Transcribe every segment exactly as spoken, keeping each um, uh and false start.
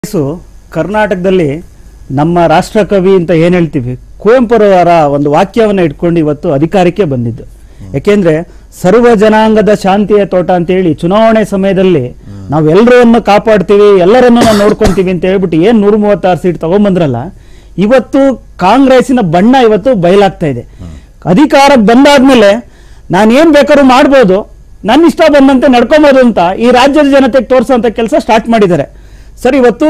ಕರ್ನಾಟಕದಲ್ಲಿ ನಮ್ಮ ರಾಷ್ಟ್ರಕವಿ ಅಂತ ಏನು ಹೇಳ್ತೀವಿ ಕುವೆಂಪುರವರ ಒಂದು ವಾಕ್ಯವನ್ನು ಇಟ್ಕೊಂಡು ಇವತ್ತು ಅಧಿಕಾರಕ್ಕೆ ಬಂದಿದ್ದು. ಯಾಕೆಂದ್ರೆ ಸರ್ವ ಜನಾಂಗದ ಶಾಂತಿಯ ತೋಟ ಅಂತ ಹೇಳಿ ಚುನಾವಣೆ ಸಮಯದಲ್ಲಿ ನಾವೆಲ್ಲರನ್ನು ಕಾಪಾಡ್ತೀವಿ, ಎಲ್ಲರನ್ನು ನಾವು ನೋಡ್ಕೊಂತೀವಿ ಅಂತ ಹೇಳ್ಬಿಟ್ಟು ಏನ್ ನೂರ ಮೂವತ್ತಾರು ಸೀಟ್ ತಗೊಂಡ್ಬಂದ್ರಲ್ಲ, ಇವತ್ತು ಕಾಂಗ್ರೆಸ್ಸಿನ ಬಣ್ಣ ಇವತ್ತು ಬಯಲಾಗ್ತಾ ಇದೆ. ಅಧಿಕಾರ ಬಂದಾದ್ಮೇಲೆ ನಾನು ಏನ್ ಬೇಕಾದ್ರೂ ಮಾಡ್ಬೋದು, ನನ್ನ ಇಷ್ಟ ಬಂದಂತೆ ನಡ್ಕೊಬೋದು ಅಂತ ಈ ರಾಜ್ಯದ ಜನತೆಗೆ ತೋರಿಸುವಂತ ಕೆಲಸ ಸ್ಟಾರ್ಟ್ ಮಾಡಿದ್ದಾರೆ. ಸರ್, ಇವತ್ತು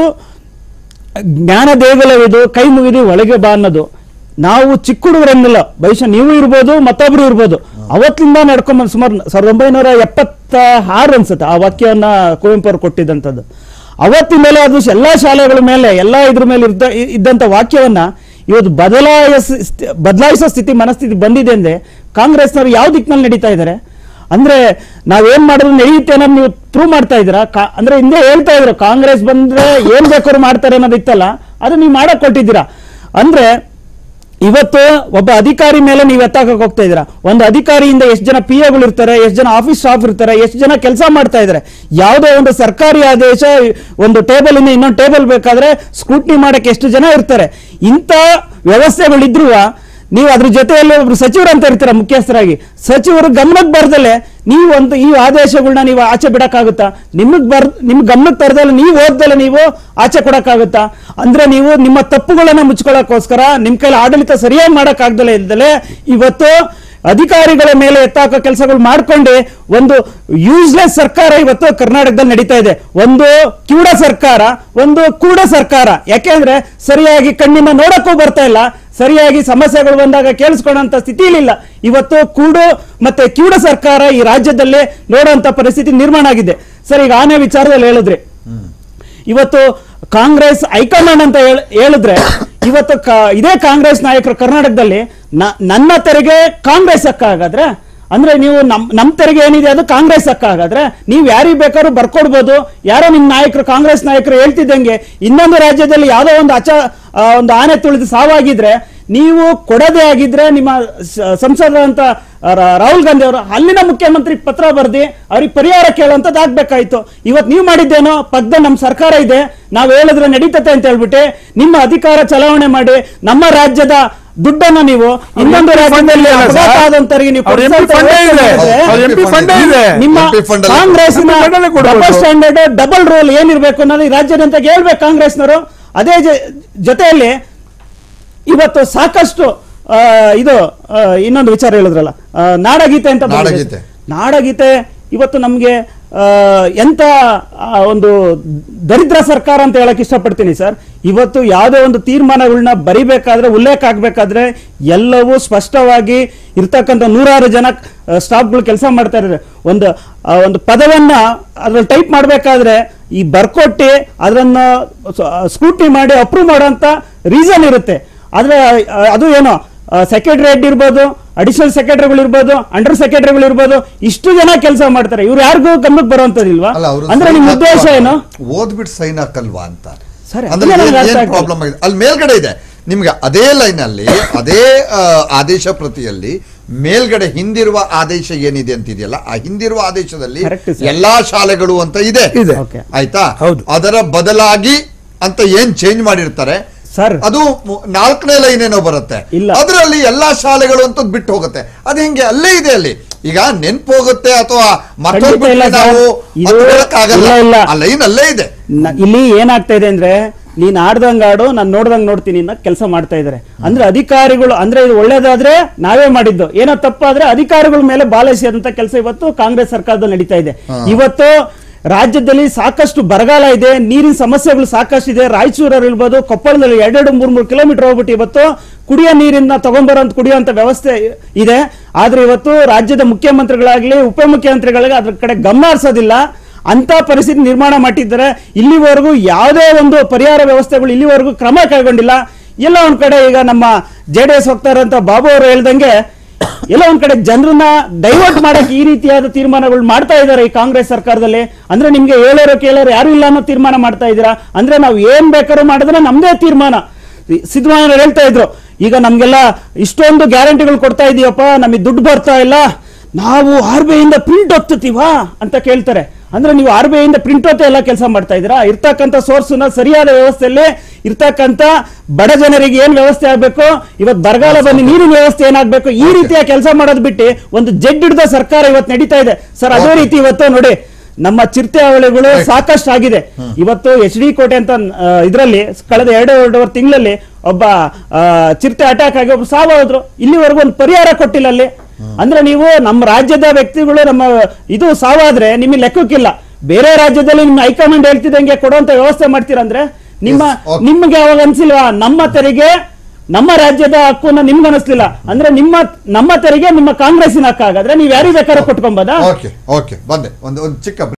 ಜ್ಞಾನ ದೇಗುಲವಿದು ಕೈ ಮುಗಿದು ಒಳಗೆ ಬಾ ಅನ್ನೋದು ನಾವು ಚಿಕ್ಕ ಹುಡುಗರನ್ನಿಲ್ಲ, ಬಹುಶಃ ನೀವು ಇರ್ಬೋದು ಮತ್ತೊಬ್ರು ಇರ್ಬೋದು, ಅವತ್ತಿಂದ ನಡ್ಕೊಂಡ್ ಸುಮಾರು ಸಾವಿರದ ಒಂಬೈನೂರ ಎಪ್ಪತ್ತ ಆರು ಅನ್ಸುತ್ತೆ ಆ ವಾಕ್ಯವನ್ನ ಕುವೆಂಪು ಅವರು ಕೊಟ್ಟಿದ್ದಂಥದ್ದು. ಅವತ್ತಿನ ಮೇಲೆ ಅದು ಎಲ್ಲಾ ಶಾಲೆಗಳ ಮೇಲೆ ಎಲ್ಲಾ ಇದ್ರ ಮೇಲೆ ಇದ್ದ ಇದ್ದಂತ ವಾಕ್ಯವನ್ನ ಇವತ್ತು ಬದಲಾಯಿಸ ಬದಲಾಯಿಸೋ ಸ್ಥಿತಿ ಮನಸ್ಥಿತಿ ಬಂದಿದೆ ಅಂದ್ರೆ ಕಾಂಗ್ರೆಸ್ನವರು ಯಾವ ದಿಕ್ಕಿನಲ್ಲಿ ನಡೀತಾ ಇದ್ದಾರೆ ಅಂದ್ರೆ ನಾವೇನ್ ಮಾಡಿದ್ರು ನಡೆಯುತ್ತೆ ಅನ್ನೋದು ನೀವು ಪ್ರೂವ್ ಮಾಡ್ತಾ ಇದ್ದೀರಾ. ಅಂದ್ರೆ ಹಿಂದೆ ಹೇಳ್ತಾ ಇದ್ರು ಕಾಂಗ್ರೆಸ್ ಬಂದ್ರೆ ಏನ್ ಬೇಕಾದ್ರು ಮಾಡ್ತಾರೆ ಅನ್ನೋದಿತ್ತಲ್ಲ, ಅದು ನೀವು ಮಾಡಕ್ ಕೊಟ್ಟಿದ್ದೀರಾ. ಅಂದ್ರೆ ಇವತ್ತು ಒಬ್ಬ ಅಧಿಕಾರಿ ಮೇಲೆ ನೀವು ಎತ್ತಾಕಕ್ಕೆ ಹೋಗ್ತಾ ಇದ್ದೀರಾ. ಒಂದು ಅಧಿಕಾರಿಯಿಂದ ಎಷ್ಟು ಜನ ಪಿ ಎಗಳು ಇರ್ತಾರೆ, ಎಷ್ಟು ಜನ ಆಫೀಸ್ ಸ್ಟಾಫ್ ಇರ್ತಾರೆ, ಎಷ್ಟು ಜನ ಕೆಲಸ ಮಾಡ್ತಾ ಇದ್ದಾರೆ. ಯಾವುದೋ ಒಂದು ಸರ್ಕಾರಿ ಆದೇಶ ಒಂದು ಟೇಬಲ್ ಇಂದ ಇನ್ನೊಂದು ಟೇಬಲ್ ಬೇಕಾದ್ರೆ ಸ್ಕ್ರೂಟ್ನಿ ಮಾಡಕ್ಕೆ ಎಷ್ಟು ಜನ ಇರ್ತಾರೆ. ಇಂಥ ವ್ಯವಸ್ಥೆಗಳಿದ್ರು ನೀವು ಅದ್ರ ಜೊತೆಯಲ್ಲಿ ಒಬ್ರು ಸಚಿವರು ಅಂತ ಇರ್ತೀರ, ಮುಖ್ಯಸ್ಥರಾಗಿ ಸಚಿವರು ಗಮನಕ್ಕೆ ಬರ್ದಲೆ ನೀವು ಒಂದು ಈ ಆದೇಶಗಳನ್ನ ನೀವು ಆಚೆ ಬಿಡಕ್ಕಾಗುತ್ತಾ? ನಿಮಗ್ ಬರ್ ನಿಮ್ ಗಮನಕ್ಕೆ ತರದಲ್ಲ ನೀವು ಓದ್ದಲ್ಲ ನೀವು ಆಚೆ ಕೊಡಕ್ಕಾಗುತ್ತಾ? ಅಂದ್ರೆ ನೀವು ನಿಮ್ಮ ತಪ್ಪುಗಳನ್ನ ಮುಚ್ಕೊಳ್ಳೋಕೋಸ್ಕರ ನಿಮ್ ಕೈಲಿ ಆಡಳಿತ ಸರಿಯಾಗಿ ಮಾಡಕ್ ಆಗ್ದಲೇ ಇದ್ದಲೆ ಇವತ್ತು ಅಧಿಕಾರಿಗಳ ಮೇಲೆ ಎತ್ತಾಕೋ ಕೆಲಸಗಳು ಮಾಡ್ಕೊಂಡು ಒಂದು ಯೂಸ್ಲೆಸ್ ಸರ್ಕಾರ ಇವತ್ತು ಕರ್ನಾಟಕದಲ್ಲಿ ನಡೀತಾ ಇದೆ. ಒಂದು ಕಿವುಡ ಸರ್ಕಾರ, ಒಂದು ಕೂಡ ಸರ್ಕಾರ. ಯಾಕೆಂದ್ರೆ ಸರಿಯಾಗಿ ಕಣ್ಣಿನ ನೋಡಕ್ಕೂ ಬರ್ತಾ ಇಲ್ಲ, ಸರಿಯಾಗಿ ಸಮಸ್ಯೆಗಳು ಬಂದಾಗ ಕೇಳಿಸ್ಕೊಳ್ಳೋಂತ ಸ್ಥಿತಿಲಿಲ್ಲ. ಇವತ್ತು ಕೂಡು ಮತ್ತೆ ಕಿವುಡ ಸರ್ಕಾರ ಈ ರಾಜ್ಯದಲ್ಲಿ ನೋಡುವಂತ ಪರಿಸ್ಥಿತಿ ನಿರ್ಮಾಣ ಆಗಿದೆ. ಸರ್, ಈಗ ಆನೆ ವಿಚಾರದಲ್ಲಿ ಹೇಳಿದ್ರಿ, ಇವತ್ತು ಕಾಂಗ್ರೆಸ್ ಹೈಕಮಾಂಡ್ ಅಂತ ಹೇಳಿದ್ರೆ ಇವತ್ತು ಇದೇ ಕಾಂಗ್ರೆಸ್ ನಾಯಕರು ಕರ್ನಾಟಕದಲ್ಲಿ ನನ್ನ ತೆರಿಗೆ ಕಾಂಗ್ರೆಸ್ ಹಕ್ಕ ಹಾಗಾದ್ರೆ, ಅಂದ್ರೆ ನೀವು ನಮ್ ನಮ್ ತೆರಿಗೆ ಏನಿದೆ ಅದು ಕಾಂಗ್ರೆಸ್ ಹಕ್ಕ ಹಾಗಾದ್ರೆ ನೀವು ಯಾರಿಗೆ ಬೇಕಾದ್ರೂ ಬರ್ಕೊಡ್ಬೋದು. ಯಾರೋ ನಿಮ್ ನಾಯಕರು ಕಾಂಗ್ರೆಸ್ ನಾಯಕರು ಹೇಳ್ತಿದ್ದಂಗೆ ಇನ್ನೊಂದು ರಾಜ್ಯದಲ್ಲಿ ಯಾವ್ದೋ ಒಂದು ಅಚ ಒಂದು ಆನೆ ತುಳಿದು ಸಾವಾಗಿದ್ರೆ ನೀವು ಕೊಡದೇ ಆಗಿದ್ರೆ ನಿಮ್ಮ ಸಂಸದರಂತ ರಾಹುಲ್ ಗಾಂಧಿ ಅವರು ಅಲ್ಲಿನ ಮುಖ್ಯಮಂತ್ರಿ ಪತ್ರ ಬರ್ದಿ ಅವ್ರಿಗೆ ಪರಿಹಾರ ಕೇಳುವಂತದ್ದು ಆಗ್ಬೇಕಾಯ್ತು. ಇವತ್ತು ನೀವು ಮಾಡಿದ್ದೇನೋ ಪಕ್ಕದ ನಮ್ಮ ಸರ್ಕಾರ ಇದೆ, ನಾವ್ ಹೇಳಿದ್ರೆ ನಡೀತತೆ ಅಂತ ಹೇಳ್ಬಿಟ್ಟೆ ನಿಮ್ಮ ಅಧಿಕಾರ ಚಲಾವಣೆ ಮಾಡಿ ನಮ್ಮ ರಾಜ್ಯದ ದುಡ್ಡನ್ನ ನೀವು ಇನ್ನೊಂದು ರಾಜ್ಯದಲ್ಲಿ ಅಪಘಾತ ಆದಂತರಿಗೆ ನೀವು ನಿಮ್ಮ ಕಾಂಗ್ರೆಸ್ನ ಡಬಲ್ ಸ್ಟ್ಯಾಂಡರ್ಡ್ ಡಬಲ್ ರೂಲ್ ಏನಿರ್ಬೇಕು ಅನ್ನೋದು ಈ ರಾಜ್ಯದ ಅಂತ ಹೇಳ್ಬೇಕು ಕಾಂಗ್ರೆಸ್ನವರು. ಅದೇ ಜೊತೆಯಲ್ಲಿ ಇವತ್ತು ಸಾಕಷ್ಟು ಇದು ಇನ್ನೊಂದು ವಿಚಾರ ಹೇಳಿದ್ರಲ್ಲ, ನಾಡಗೀತೆ ಅಂತ ಬಂದಿದೆ. ನಾಡಗೀತೆ ಇವತ್ತು ನಮ್ಗೆ ಎಂತ ಒಂದು ದರಿದ್ರ ಸರ್ಕಾರ ಅಂತ ಹೇಳಕ್ ಇಷ್ಟಪಡ್ತೀನಿ ಸರ್. ಇವತ್ತು ಯಾವುದೋ ಒಂದು ತೀರ್ಮಾನಗಳನ್ನ ಬರಿಬೇಕಾದ್ರೆ ಉಲ್ಲೇಖ ಆಗ್ಬೇಕಾದ್ರೆ ಎಲ್ಲವೂ ಸ್ಪಷ್ಟವಾಗಿ ಇರ್ತಕ್ಕಂಥ ನೂರಾರು ಜನ ಸ್ಟಾಫ್ಗಳು ಕೆಲಸ ಮಾಡ್ತಾ ಇದ್ದಾರೆ. ಒಂದು ಒಂದು ಪದವನ್ನ ಅದ್ರಲ್ಲಿ ಟೈಪ್ ಮಾಡ್ಬೇಕಾದ್ರೆ ಈ ಬರ್ಕೊಟ್ಟಿ ಅದನ್ನ ಸ್ಕ್ರೂಟ್ನಿ ಮಾಡಿ ಅಪ್ರೂವ್ ಮಾಡೋಂತ ರೀಸನ್ ಇರುತ್ತೆ. ಆದ್ರೆ ಅದು ಏನೋ ಸೆಕ್ರೆಟರಿಯೇಟ್ ಇರ್ಬೋದು, ಅಡಿಷನಲ್ ಸೆಕ್ರೆಟರಿಗಳು ಇರ್ಬೋದು, ಅಂಡರ್ ಸೆಕ್ರೆಟರಿಗಳು ಇರ್ಬೋದು, ಇಷ್ಟು ಜನ ಕೆಲಸ ಮಾಡ್ತಾರೆ. ಇವ್ರು ಯಾರಿಗೂ ಗಮನಕ್ಕೆ ಬರುವಂತದಿಲ್ವಾ? ಅಂದ್ರೆ ನಿಮ್ ಉದ್ದೇಶ ಏನು? ಓದ್ಬಿಟ್ಟು ಸೈನ್ ಹಾಕಲ್ವಾ ಅಂತ ಪ್ರಾಬ್ಲಮ್ ಆಗಿದೆ. ಅಲ್ಲಿ ಮೇಲ್ಗಡೆ ಇದೆ ನಿಮ್ಗೆ ಅದೇ ಲೈನ್ ಅಲ್ಲಿ ಅದೇ ಆದೇಶ ಪ್ರತಿಯಲ್ಲಿ ಮೇಲ್ಗಡೆ ಹಿಂದಿರುವ ಆದೇಶ ಏನಿದೆ ಅಂತಿದೆಯಲ್ಲ, ಆ ಹಿಂದಿರುವ ಆದೇಶದಲ್ಲಿ ಎಲ್ಲಾ ಶಾಲೆಗಳು ಅಂತ ಇದೆ, ಆಯ್ತಾ? ಅದರ ಬದಲಾಗಿ ಅಂತ ಏನ್ ಚೇಂಜ್ ಮಾಡಿರ್ತಾರೆ ಸರ್, ಅದು ನಾಲ್ಕನೇ ಲೈನ್ ಏನೋ ಬರುತ್ತೆ, ಅದರಲ್ಲಿ ಎಲ್ಲಾ ಶಾಲೆಗಳು ಅಂತ ಬಿಟ್ಟು ಹೋಗುತ್ತೆ. ಅದು ಹೆಂಗೆ ಅಲ್ಲೇ ಇದೆ. ಅಲ್ಲಿ ಈಗ ನೆನ್ಪು ಹೋಗುತ್ತೆ ಅಥವಾ ಲೈನ್ ಅಲ್ಲೇ ಇದೆ. ಇಲ್ಲಿ ಏನಾಗ್ತಾ ಇದೆ ಅಂದ್ರೆ ನೀನ್ ಆಡ್ದಂಗ ಆಡು, ನಾನ್ ನೋಡ್ದಂಗ್ ನೋಡ್ತೀನಿ ಕೆಲಸ ಮಾಡ್ತಾ ಇದಾರೆ. ಅಂದ್ರೆ ಅಧಿಕಾರಿಗಳು ಅಂದ್ರೆ ಇದು ಒಳ್ಳೇದಾದ್ರೆ ನಾವೇ ಮಾಡಿದ್ದು, ಏನೋ ತಪ್ಪಾದ್ರೆ ಅಧಿಕಾರಿಗಳ ಮೇಲೆ ಬಾಲೈಸಿದಂತ ಕೆಲಸ ಇವತ್ತು ಕಾಂಗ್ರೆಸ್ ಸರ್ಕಾರದಲ್ಲಿ ನಡೀತಾ ಇದೆ. ಇವತ್ತು ರಾಜ್ಯದಲ್ಲಿ ಸಾಕಷ್ಟು ಬರಗಾಲ ಇದೆ, ನೀರಿನ ಸಮಸ್ಯೆಗಳು ಸಾಕಷ್ಟು ಇದೆ. ರಾಯಚೂರಲ್ಲಿ ಇರ್ಬೋದು, ಕೊಪ್ಪಳದಲ್ಲಿ ಎರಡೆರಡು ಮೂರ್ ಮೂರು ಕಿಲೋಮೀಟರ್ ಹೋಗ್ಬಿಟ್ಟು ಇವತ್ತು ಕುಡಿಯೋ ನೀರಿನ ತಗೊಂಡ್ಬರೋಂತ ಕುಡಿಯುವಂತ ವ್ಯವಸ್ಥೆ ಇದೆ. ಆದ್ರೆ ಇವತ್ತು ರಾಜ್ಯದ ಮುಖ್ಯಮಂತ್ರಿಗಳಾಗ್ಲಿ ಉಪಮುಖ್ಯಮಂತ್ರಿಗಳಿಗೆ ಅದ್ರ ಕಡೆ ಗಮನ ಹರಿಸೋದಿಲ್ಲ. ಅಂತ ಪರಿಸ್ಥಿತಿ ನಿರ್ಮಾಣ ಮಾಡಿದ್ದಾರೆ. ಇಲ್ಲಿವರೆಗೂ ಯಾವುದೇ ಒಂದು ಪರಿಹಾರ ವ್ಯವಸ್ಥೆಗಳು ಇಲ್ಲಿವರೆಗೂ ಕ್ರಮ ಕೈಗೊಂಡಿಲ್ಲ. ಎಲ್ಲ ಒಂದ್ ಕಡೆ ಈಗ ನಮ್ಮ ಜೆ ಡಿ ಎಸ್ ಹೋಗ್ತಾ ಇರೋಂತ ಬಾಬು ಅವರು ಹೇಳ್ದಂಗೆ ಎಲ್ಲ ಒಂದ್ ಕಡೆ ಜನರನ್ನ ಡೈವರ್ಟ್ ಮಾಡಕ್ಕೆ ಈ ರೀತಿಯಾದ ತೀರ್ಮಾನಗಳು ಮಾಡ್ತಾ ಇದ್ದಾರೆ ಈ ಕಾಂಗ್ರೆಸ್ ಸರ್ಕಾರದಲ್ಲಿ. ಅಂದ್ರೆ ನಿಮ್ಗೆ ಹೇಳೋರು ಕೇಳೋರು ಯಾರು ಇಲ್ಲ ಅನ್ನೋ ತೀರ್ಮಾನ ಮಾಡ್ತಾ ಇದ್ದೀರಾ. ಅಂದ್ರೆ ನಾವು ಏನ್ ಬೇಕಾದ್ರೂ ಮಾಡಿದ್ರೆ ನಮ್ದೇ ತೀರ್ಮಾನ. ಸಿದ್ದರಾಮಯ್ಯ ಹೇಳ್ತಾ ಇದ್ರು, ಈಗ ನಮ್ಗೆಲ್ಲ ಇಷ್ಟೊಂದು ಗ್ಯಾರಂಟಿಗಳು ಕೊಡ್ತಾ ಇದೀವಪ್ಪ, ನಮಗೆ ದುಡ್ಡು ಬರ್ತಾ ಇಲ್ಲ, ನಾವು ಆರ್ ಬಿ ಐ ಇಂದ ಪ್ರಿಂಟ್ ಹೋಗ್ತೀವಾ ಅಂತ ಕೇಳ್ತಾರೆ. ಅಂದ್ರೆ ನೀವು ಆರ್ ಬಿ ಐ ಇಂದ ಪ್ರಿಂಟ್ ಹೊತ್ತೆ ಎಲ್ಲ ಕೆಲಸ ಮಾಡ್ತಾ ಇದ್ದೀರಾ? ಇರ್ತಕ್ಕಂಥ ಸೋರ್ಸ್ ನ ಸರಿಯಾದ ವ್ಯವಸ್ಥೆಯಲ್ಲಿ ಇರ್ತಕ್ಕಂಥ ಬಡ ಜನರಿಗೆ ಏನ್ ವ್ಯವಸ್ಥೆ ಆಗ್ಬೇಕು, ಇವತ್ತು ಬರಗಾಲ ಬಂದು ನೀರಿನ ವ್ಯವಸ್ಥೆ ಏನಾಗ್ಬೇಕು, ಈ ರೀತಿಯ ಕೆಲಸ ಮಾಡೋದು ಬಿಟ್ಟು ಒಂದು ಜಡ್ ಹಿಡಿದ ಸರ್ಕಾರ ಇವತ್ತು ನಡೀತಾ ಇದೆ ಸರ್. ಅದೇ ರೀತಿ ಇವತ್ತು ನೋಡಿ ನಮ್ಮ ಚಿರತೆ ಅವಳಿಗಳು ಸಾಕಷ್ಟು ಆಗಿದೆ. ಇವತ್ತು ಎಚ್ ಡಿ ಕೋಟೆ ಅಂತ ಇದರಲ್ಲಿ ಕಳೆದ ಎರಡು ಎರಡೂವರೆ ತಿಂಗಳಲ್ಲಿ ಒಬ್ಬ ಚಿರತೆ ಅಟ್ಯಾಕ್ ಆಗಿ ಒಬ್ಬ ಸಾವು ಹೋದ್ರು. ಇಲ್ಲಿವರೆಗೂ ಒಂದು ಪರಿಹಾರ ಕೊಟ್ಟಿಲ್ಲ ಅಲ್ಲಿ. ಅಂದ್ರೆ ನೀವು ನಮ್ಮ ರಾಜ್ಯದ ವ್ಯಕ್ತಿಗಳು ನಮ್ಮ ಇದು ಸಾವಾದ್ರೆ ನಿಮಗೆ ಲೆಕ್ಕಕ್ಕಿಲ್ಲ. ಬೇರೆ ರಾಜ್ಯದಲ್ಲಿ ನಿಮ್ಮ ಹೈಕಮಾಂಡ್ ಹೇಳ್ತಿದ್ದಂಗೆ ಕೊಡುವಂತ ವ್ಯವಸ್ಥೆ ಮಾಡ್ತೀರಂದ್ರೆ ನಿಮ್ಮ ನಿಮ್ಗೆ ಯಾವಾಗ ಅನ್ಸಿಲ್ವಾ ನಮ್ಮ ತೆರಿಗೆ ನಮ್ಮ ರಾಜ್ಯದ ಹಕ್ಕನ್ನ ನಿಮ್ಗೆ ಅನಿಸ್ಲಿಲ್ಲ ಅಂದ್ರೆ ನಿಮ್ಮ ನಮ್ಮ ತೆರಿಗೆ ನಿಮ್ಮ ಕಾಂಗ್ರೆಸ್ಸಿನ ಹಕ್ಕಾಗಾದ್ರೆ ನೀವು ಯಾರಿಗೆ ಬೇಕಾದ್ರೂ ಕೊಟ್ಕೊಂಬೋದಾ? ಓಕೆ ಓಕೆ ಬಂದೆ ಒಂದು ಒಂದು ಚಿಕ್ಕ